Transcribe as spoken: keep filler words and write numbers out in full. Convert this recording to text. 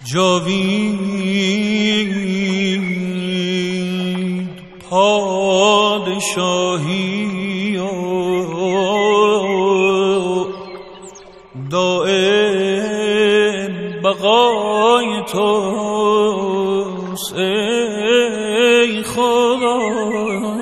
جاوید پادشاهی و دائم بقای توست ای خدا.